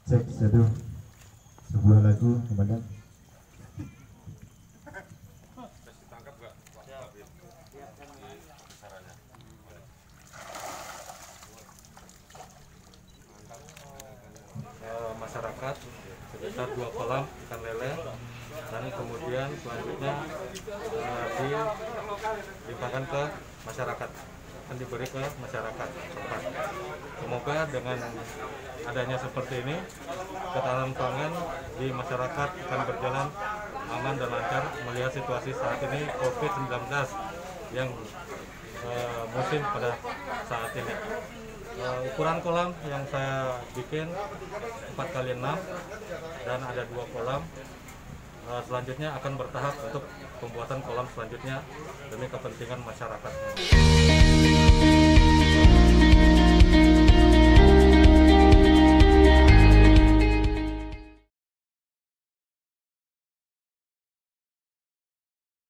Cek satu sebuah lagu komandan. Masyarakat sebesar 2 kolam ikan lele, dan kemudian selanjutnya dilimpahkan ke masyarakat, akan diberi ke masyarakat tempat. Semoga dengan adanya seperti ini, ketahanan pangan di masyarakat akan berjalan aman dan lancar melihat situasi saat ini COVID-19 yang musim pada saat ini. Ukuran kolam yang saya bikin 4x6 dan ada 2 kolam. Selanjutnya akan bertahap untuk pembuatan kolam selanjutnya demi kepentingan masyarakat.